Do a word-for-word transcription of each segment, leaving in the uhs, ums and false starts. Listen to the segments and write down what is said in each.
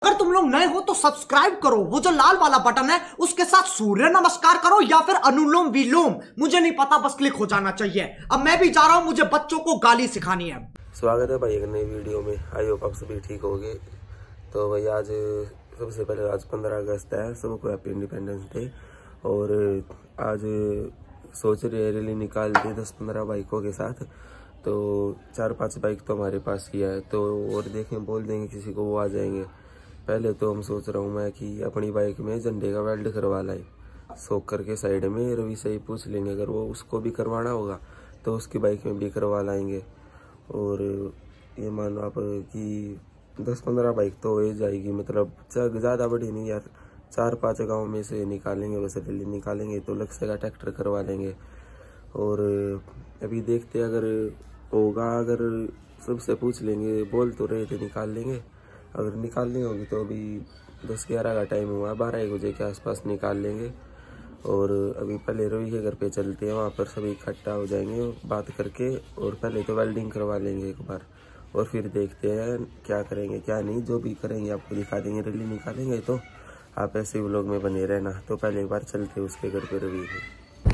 अगर तुम लोग नए हो तो सब्सक्राइब करो, वो जो लाल वाला बटन है उसके साथ सूर्य नमस्कार करो या फिर अनुलोम विलोम, मुझे नहीं पता, बस क्लिक हो जाना चाहिए। अब मैं भी जा रहा हूं, मुझे बच्चों को गाली सिखानी है। स्वागत है भाई एक नई वीडियो में। आई होप आप सभी ठीक होगे। तो भाई आज सबसे पहले आज पंद्रह अगस्त है, सबको हैप्पी इंडिपेंडेंस डे। और आज सोच रहे रैली निकाल दी दस पंद्रह बाइकों के साथ, तो चार पांच बाइक तो हमारे पास ही है, तो और देखें बोल देंगे किसी को वो आ जाएंगे। पहले तो हम सोच रहा हूँ मैं कि अपनी बाइक में झंडे का वेल्ड करवा लाए, सोक करके साइड में। रवि से ही पूछ लेंगे, अगर वो उसको भी करवाना होगा तो उसकी बाइक में भी करवा लाएंगे। और ये मानो आप कि दस पंद्रह बाइक तो हो ही जाएगी, मतलब ज़्यादा बड़ी नहीं यार, चार पांच गांव में से निकालेंगे, वैसे रैली निकालेंगे तो लक्ष्य का ट्रैक्टर करवा लेंगे। और अभी देखते अगर होगा, अगर सबसे पूछ लेंगे, बोल तो रहे थे निकाल लेंगे। अगर निकालनी होगी तो अभी दस ग्यारह का टाइम हुआ, बारह एक बजे के आसपास निकाल लेंगे। और अभी पहले रवि के घर पे चलते हैं, वहाँ पर सभी इकट्ठा हो जाएंगे बात करके, और पहले तो वेल्डिंग करवा लेंगे एक बार, और फिर देखते हैं क्या करेंगे क्या नहीं। जो भी करेंगे आपको दिखा देंगे। रैली निकालेंगे तो आप ऐसे व्लॉग में बने रहना। तो पहले एक बार चलते हैं उसके घर पे रवि के।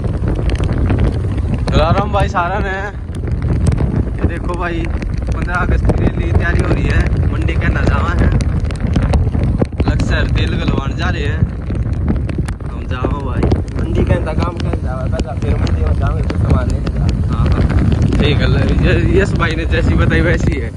राम भाई सारा ने ये देखो भाई, पंद्रह अगस्त की रैली तैयारी हो रही है। मंडी के नजामा है, लक्सर तेल गलवान जा रहे हैं हम। जाओ भाई, मंडी का इंतजाम कर जावा, फिर मंडी में जाओगे तो सामान लेने जा। हाँ ठीक है, यस भाई ने जैसी बताई वैसी है।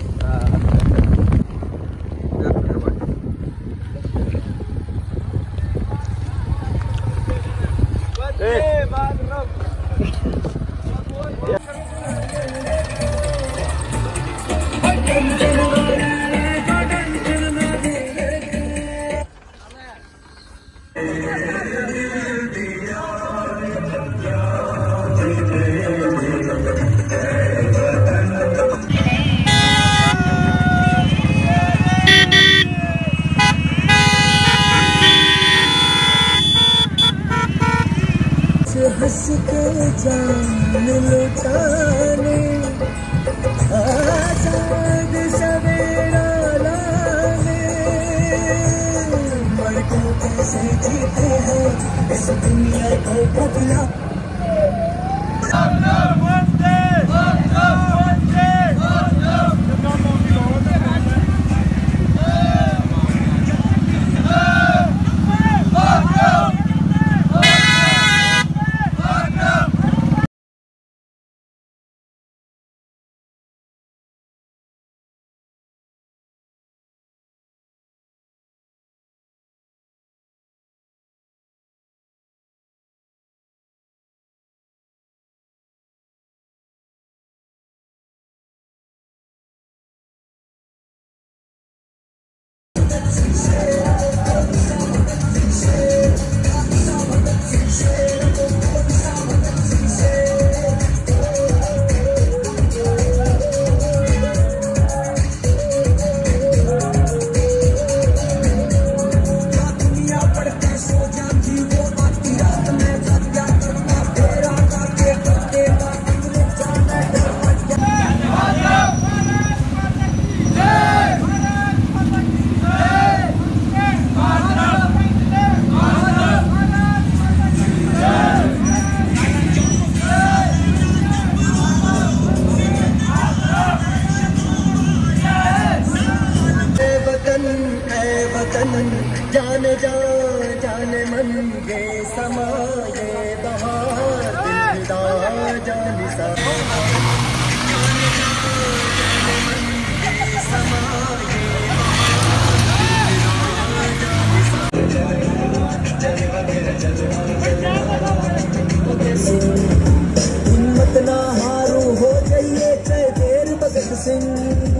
हंस के जान लुटाने आजाद सवेरा लाने, मर्दों कैसे जीते हैं इस दुनिया को बदला। जान जा जान मन ये समा ये बहार दिलदार जान सा, जान जा जान मन ये समा ये बहार दिलदार जान सा। हिम्मत ना हारू हो जाइए चाहे देर भगत सिंह।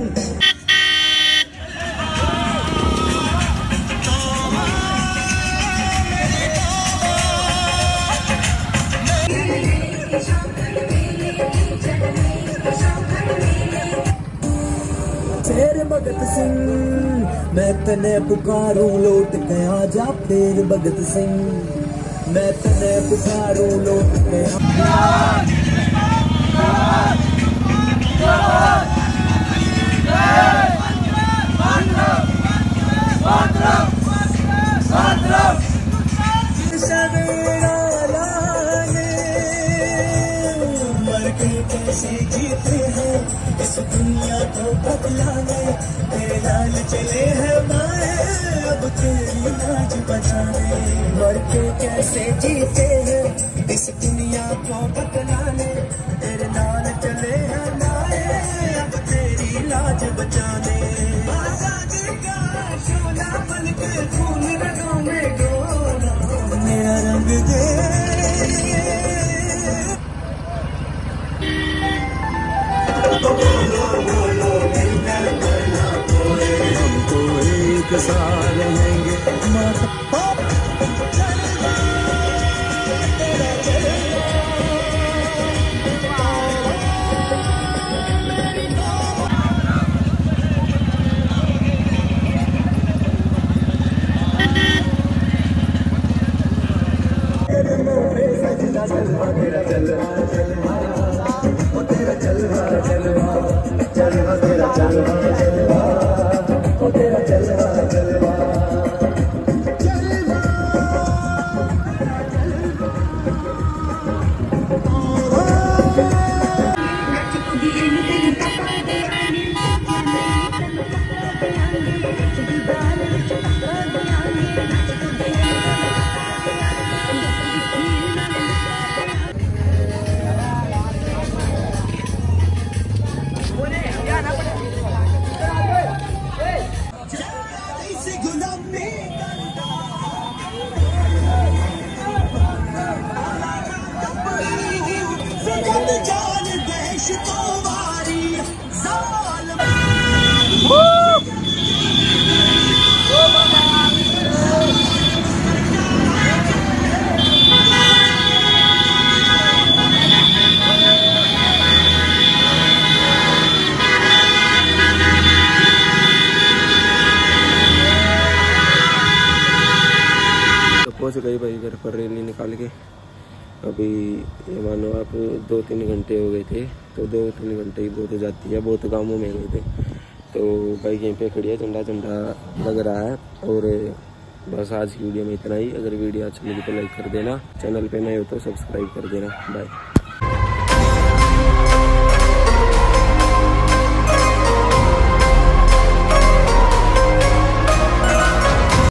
शेर भगत सिंह मैं तने पुकारूं लौट गया जा, फिर भगत सिंह मैं तने पुकारूं लौट गया। Contra! को बदलाने, तेरे लाल चले हैं माए अब तेरी लाज बचाने। मर के कैसे जीते हैं इस दुनिया को बदलाने, तेरे लाल चले हैं माए अब तेरी लाज बचाने। आजादी का शोला बन के खून रगों में डोला, मेरा रंग दे हमको एक साल रहेंगे। पहुँच गई भाई घर पर रैली निकाल के। अभी ये मानो आप दो तीन घंटे हो गए थे, तो दो तीन घंटे ही बहुत हो जाती है, बहुत गाँवों में गए थे। तो बाइक यहीं पे खड़ी है, झंडा झंडा लग रहा है। और बस आज की वीडियो में इतना ही। अगर वीडियो अच्छी लगी तो लाइक कर देना, चैनल पे नए हो तो सब्सक्राइब कर देना। बाय।